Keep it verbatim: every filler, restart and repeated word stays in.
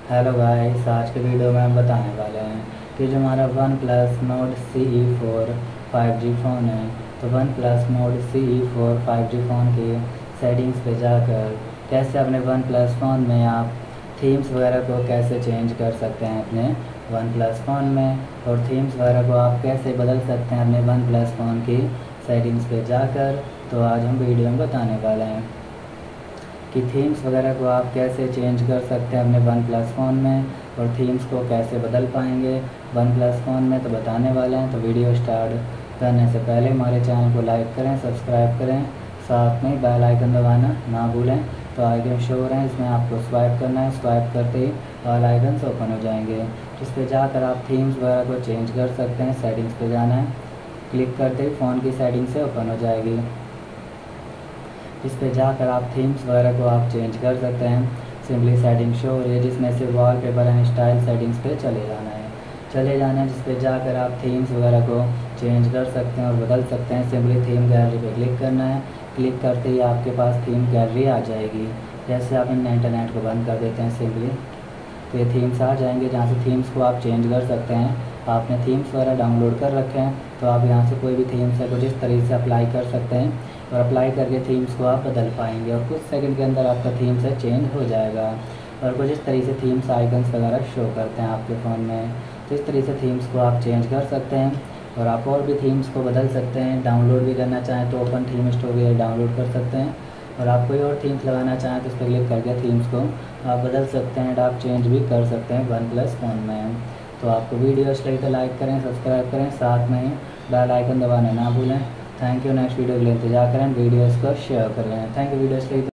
Hello guys, आज के video में हम बताने वाले हैं कि जो हमारा OnePlus Nord C E four five G phone है, तो OnePlus Nord C E four five G phone की सेटिंग्स पे जाकर कैसे अपने वन प्लस फ़ोन में आप थीम्स वगैरह को कैसे चेंज कर सकते हैं अपने वन प्लस फ़ोन में, और थीम्स वगैरह को आप कैसे बदल सकते हैं अपने वन प्लस फ़ोन की सेटिंग्स पे जाकर। तो आज हम वीडियो में बताने वाले हैं कि थीम्स वगैरह को आप कैसे चेंज कर सकते हैं अपने वन प्लस फ़ोन में, और थीम्स को कैसे बदल पाएंगे वन प्लस फ़ोन में, तो बताने वाले हैं। तो वीडियो स्टार्ट करने से पहले हमारे चैनल को लाइक करें, सब्सक्राइब करें, साथ में बेल आइकन दबाना ना भूलें। तो आइकन शो हो रहे हैं, इसमें आपको स्वाइप करना है। स्वाइप करते ही ऑल आइकन ओपन हो जाएंगे, जिस पे जाकर आप थीम्स वगैरह को चेंज कर सकते हैं। सेटिंग्स पे जाना है, क्लिक करते ही फ़ोन की सेटिंग से ओपन हो जाएगी। इस पे जाकर आप थीम्स वगैरह को आप चेंज कर सकते हैं। सिंपली सेटिंग शो हो रही है, जिसमें से वॉलपेपर एंड स्टाइल सेटिंग्स पे चले जाना है चले जाना है जिस पे जाकर आप थीम्स वगैरह को चेंज कर सकते हैं और बदल सकते हैं। सिंपली थीम गैलरी पे क्लिक करना है। क्लिक करते ही आपके पास थीम गैलरी आ जाएगी। जैसे आप इन इंटरनेट को बंद कर देते हैं सिंपली, तो ये थीम्स आ जाएंगे, जहाँ से थीम्स को आप चेंज कर सकते हैं। आपने थीम्स वगैरह डाउनलोड कर रखे हैं, तो आप यहाँ से कोई भी थीम्स है कुछ इस तरीके से अप्लाई कर सकते हैं, और अप्लाई करके थीम्स को आप बदल पाएंगे, और कुछ सेकंड के अंदर आपका थीम से चेंज हो जाएगा। और कुछ इस तरीके से थीम्स आइकन्स वगैरह शो करते हैं आपके फ़ोन में। तो इस तरीके से थीम्स को आप चेंज कर सकते हैं, और आप और भी थीम्स को बदल सकते हैं। डाउनलोड भी करना चाहें तो ओपन थीम स्टोर ये डाउनलोड कर सकते हैं, और आप कोई और थीम्स लगाना चाहें तो उस पर क्लिक करके थीम्स को आप बदल सकते हैं, आप चेंज भी कर सकते हैं वन प्लस फ़ोन में। तो आपको वीडियो अच्छी लगी तो लाइक करें, सब्सक्राइब करें, साथ में ही बेल आइकन दबाना ना भूलें। Thank you. नेक्स्ट वीडियो के लिए इंतजार करें, वीडियोज़ को शेयर करें। Thank you. वीडियो अच्छी लगी तो